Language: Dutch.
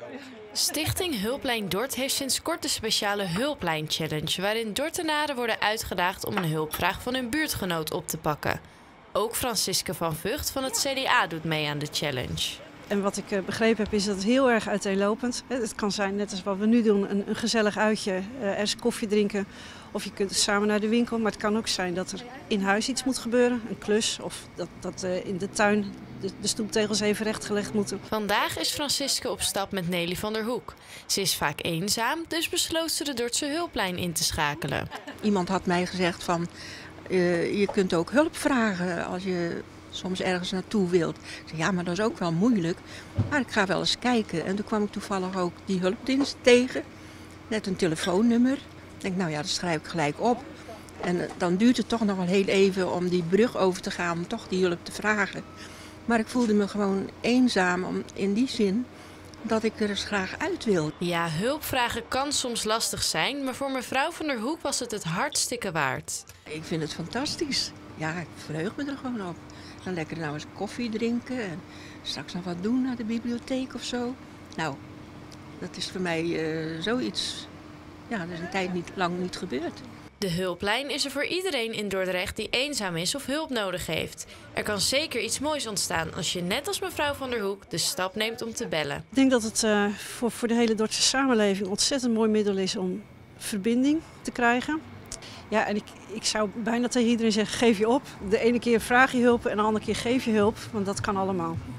Stichting Hulplijn Dort heeft sinds kort de speciale Hulplijn Challenge, waarin Dordtenaren worden uitgedaagd om een hulpvraag van hun buurtgenoot op te pakken. Ook Francisca van Vught van het CDA doet mee aan de challenge. En wat ik begrepen heb is dat het heel erg uiteenlopend. Het kan zijn, net als wat we nu doen, een gezellig uitje, ergens koffie drinken. Of je kunt samen naar de winkel. Maar het kan ook zijn dat er in huis iets moet gebeuren, een klus. Of dat in de tuin de stoeptegels even rechtgelegd moeten. Vandaag is Francisca op stap met Nelly van der Hoek. Ze is vaak eenzaam, dus besloot ze de Dordtse hulplijn in te schakelen. Iemand had mij gezegd van, je kunt ook hulp vragen als je soms ergens naartoe wilt. Ik zei, ja, maar dat is ook wel moeilijk. Maar ik ga wel eens kijken. En toen kwam ik toevallig ook die hulpdienst tegen. Net een telefoonnummer. Ik denk, nou ja, dat schrijf ik gelijk op. En dan duurt het toch nog wel heel even om die brug over te gaan, om toch die hulp te vragen. Maar ik voelde me gewoon eenzaam in die zin dat ik er eens graag uit wil. Ja, hulp vragen kan soms lastig zijn, maar voor mevrouw van der Hoek was het het hartstikke waard. Ik vind het fantastisch. Ja, ik verheug me er gewoon op. Dan lekker nou eens koffie drinken en straks nog wat doen naar de bibliotheek of zo. Nou, dat is voor mij zoiets. Ja, dat is een tijd lang niet gebeurd. De hulplijn is er voor iedereen in Dordrecht die eenzaam is of hulp nodig heeft. Er kan zeker iets moois ontstaan als je net als mevrouw van der Hoek de stap neemt om te bellen. Ik denk dat het voor de hele Dordtse samenleving een ontzettend mooi middel is om verbinding te krijgen. Ja, en ik zou bijna tegen iedereen zeggen, geef je op. De ene keer vraag je hulp en de andere keer geef je hulp, want dat kan allemaal.